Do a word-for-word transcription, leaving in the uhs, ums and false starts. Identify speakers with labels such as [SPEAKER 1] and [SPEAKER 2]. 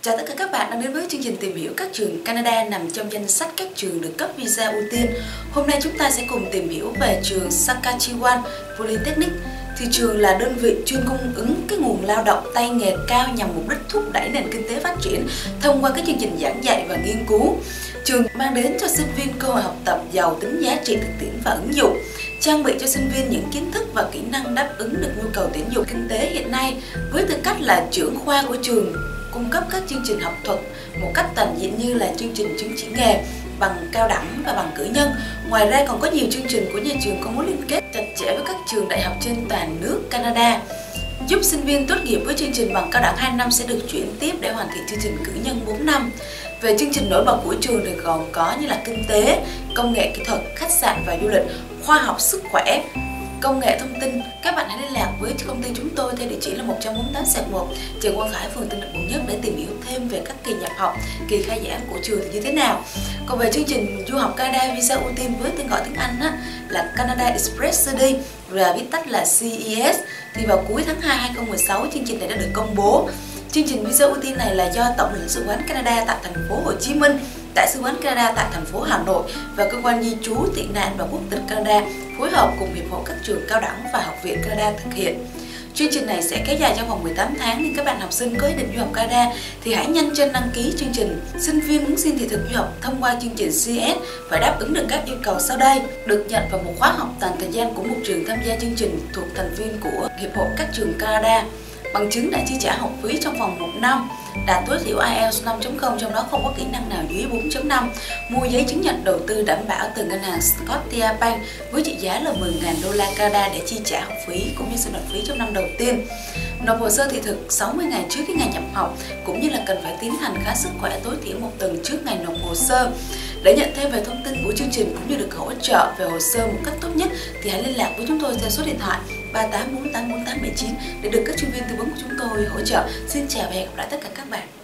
[SPEAKER 1] Chào tất cả các bạn đang đến với chương trình tìm hiểu các trường Canada nằm trong danh sách các trường được cấp visa ưu tiên. Hôm nay chúng ta sẽ cùng tìm hiểu về trường Saskatchewan Polytechnic. Thì trường là đơn vị chuyên cung ứng cái nguồn lao động tay nghề cao nhằm mục đích thúc đẩy nền kinh tế phát triển thông qua các chương trình giảng dạy và nghiên cứu. Trường mang đến cho sinh viên cơ hội học tập giàu tính giá trị thực tiễn và ứng dụng, trang bị cho sinh viên những kiến thức và kỹ năng đáp ứng được nhu cầu tuyển dụng kinh tế hiện nay. Với tư cách là trưởng khoa của trường, cung cấp các chương trình học thuật một cách toàn diện như là chương trình chứng chỉ nghề, bằng cao đẳng và bằng cử nhân. Ngoài ra còn có nhiều chương trình của nhà trường có mối liên kết chặt chẽ với các trường đại học trên toàn nước Canada, giúp sinh viên tốt nghiệp với chương trình bằng cao đẳng hai năm sẽ được chuyển tiếp để hoàn thiện chương trình cử nhân bốn năm. Về chương trình nổi bật của trường thì còn có như là kinh tế, công nghệ kỹ thuật, khách sạn và du lịch, khoa học sức khỏe, công nghệ thông tin. Các bạn hãy liên lạc với công ty chúng tôi theo địa chỉ là một trăm bốn mươi tám xẹt một Trần Quang Khải, phường Tân Định, quận Nhất để tìm hiểu thêm về các kỳ nhập học, kỳ khai giảng của trường thì như thế nào. Còn về chương trình du học Canada visa ưu tiên với tên gọi tiếng Anh á, là Canada Express Study, và viết tắt là C E S, thì vào cuối tháng hai hai nghìn không trăm mười sáu chương trình này đã được công bố. Chương trình visa ưu tiên này là do Tổng lãnh sự quán Canada tại thành phố Hồ Chí Minh, Đại sứ quán Canada tại thành phố Hà Nội và cơ quan di trú, tị nạn và quốc tịch Canada phối hợp cùng hiệp hội các trường cao đẳng và học viện Canada thực hiện. Chương trình này sẽ kéo dài trong vòng mười tám tháng, nên các bạn học sinh có ý định du học Canada thì hãy nhanh chân đăng ký chương trình. Sinh viên muốn xin thị thực du học thông qua chương trình C E S phải đáp ứng được các yêu cầu sau đây: được nhận vào một khóa học toàn thời gian của một trường tham gia chương trình thuộc thành viên của hiệp hội các trường Canada, bằng chứng đã chi trả học phí trong vòng một năm, đạt tối thiểu ai eo năm chấm không, trong đó không có kỹ năng nào dưới bốn chấm năm, mua giấy chứng nhận đầu tư đảm bảo từ ngân hàng Scotiabank với trị giá là mười nghìn đô la Canada để chi trả học phí cũng như sinh hoạt phí trong năm đầu tiên. Nộp hồ sơ thị thực sáu mươi ngày trước cái ngày nhập học, cũng như là cần phải tiến hành khám sức khỏe tối thiểu một tuần trước ngày nộp hồ sơ. Để nhận thêm về thông tin của chương trình cũng như được hỗ trợ về hồ sơ một cách tốt nhất thì hãy liên lạc với chúng tôi theo số điện thoại ba tám bốn tám bốn tám bảy chín để được các chuyên viên tư vấn của chúng tôi hỗ trợ. Xin chào và hẹn gặp lại tất cả các bạn.